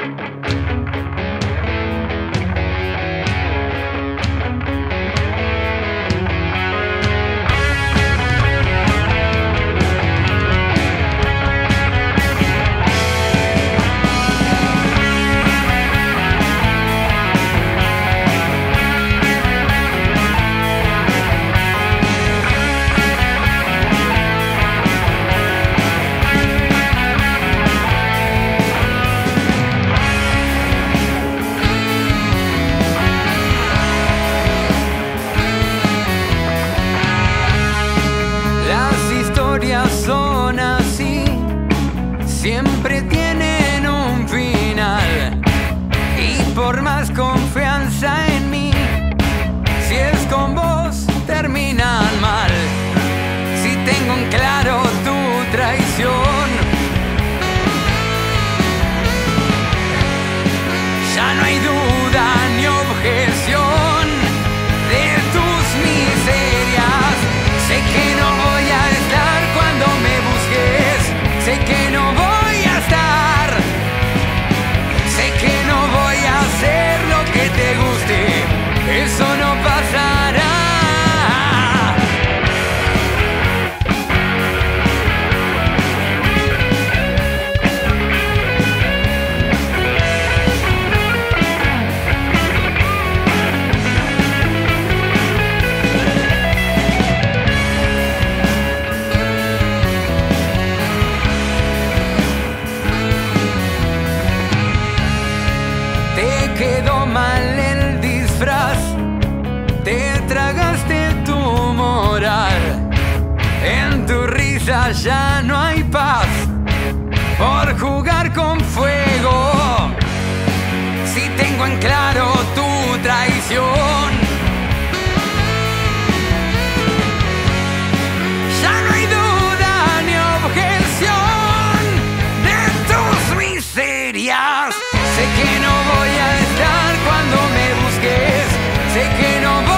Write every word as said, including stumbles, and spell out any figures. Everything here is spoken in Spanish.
Son así, siempre tienen un final. Y por más confianza en mí, si es con vos, terminan mal. Si tengo en claro tu traición, ya no hay duda ni objeción de tus miserias. Sé que no voy a estar cuando me busques, sé que no voy a estar, sé que no voy a hacer lo que te guste, eso no pasará. Quedó mal el disfraz, te tragaste tu moral, en tu risa ya no hay paz, por jugar con fuego. Si tengo en claro tu traición, ya no hay duda ni objeción de tus miserias. Sé que no voy a estar cuando me busques, sé que no voy